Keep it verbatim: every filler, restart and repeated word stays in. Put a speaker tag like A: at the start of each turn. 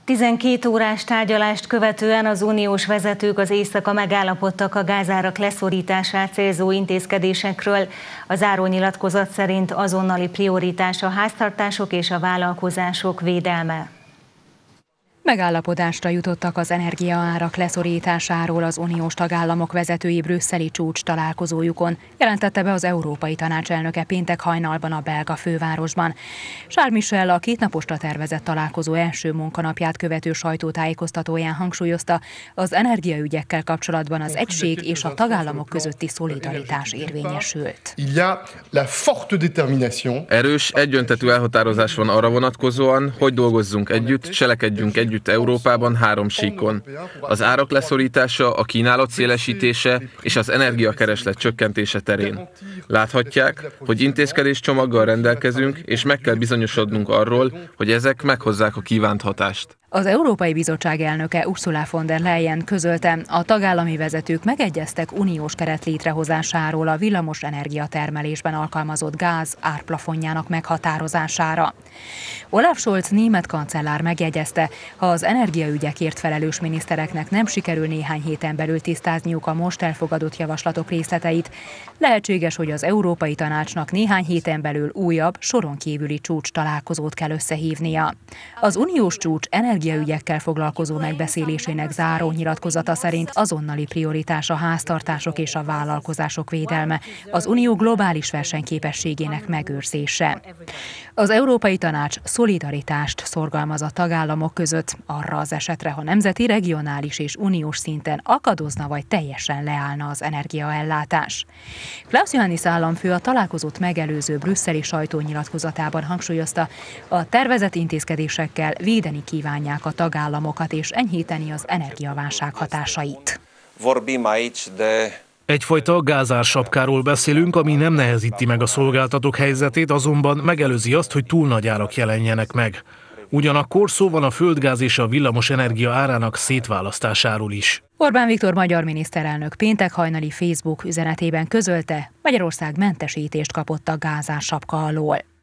A: tizenkét órás tárgyalást követően az uniós vezetők az éjszaka megállapodtak a gázárak leszorítását célzó intézkedésekről. A zárónyilatkozat szerint azonnali prioritás a háztartások és a vállalkozások védelme.
B: Megállapodásra jutottak az energiaárak leszorításáról az uniós tagállamok vezetői brüsszeli csúcs találkozójukon, jelentette be az Európai Tanács elnöke péntek hajnalban a belga fővárosban. Charles Michel a kétnaposra tervezett találkozó első munkanapját követő sajtótájékoztatóján hangsúlyozta, az energiaügyekkel kapcsolatban az egység és a tagállamok közötti szolidaritás érvényesült.
C: Erős, egyöntetű elhatározás van arra vonatkozóan, hogy dolgozzunk együtt, cselekedjünk együtt Európában három síkon. Az árak leszorítása, a kínálat szélesítése és az energiakereslet csökkentése terén. Láthatják, hogy intézkedéscsomaggal rendelkezünk, és meg kell bizonyosodnunk arról, hogy ezek meghozzák a kívánt hatást.
B: Az Európai Bizottság elnöke Ursula von der Leyen közölte, a tagállami vezetők megegyeztek uniós keret létrehozásáról a villamos energiatermelésben alkalmazott gáz árplafonjának meghatározására. Olaf Scholz német kancellár megjegyezte, ha az energiaügyekért felelős minisztereknek nem sikerül néhány héten belül tisztázniuk a most elfogadott javaslatok részleteit, lehetséges, hogy az Európai Tanácsnak néhány héten belül újabb, soron kívüli csúcs találkozót kell összehívnia. Az uniós csúcs energiaügyekkel foglalkozó megbeszélésének záró nyilatkozata szerint azonnali prioritás a háztartások és a vállalkozások védelme, az unió globális versenyképességének megőrzése. Az Európai Tanács szolidaritást szorgalmaz a tagállamok között arra az esetre, ha nemzeti, regionális és uniós szinten akadozna vagy teljesen leállna az energiaellátás. Klaus Johannis államfő a találkozót megelőző brüsszeli sajtónyilatkozatában hangsúlyozta, a tervezett intézkedésekkel védeni kívánják a tagállamokat és enyhíteni az energiaválság hatásait.
D: Egyfajta gázársapkáról beszélünk, ami nem nehezíti meg a szolgáltatók helyzetét, azonban megelőzi azt, hogy túl nagy árak jelenjenek meg. Ugyanakkor szó van a földgáz és a villamos energia árának szétválasztásáról is.
B: Orbán Viktor magyar miniszterelnök péntek hajnali Facebook üzenetében közölte, Magyarország mentesítést kapott a gázársapka alól.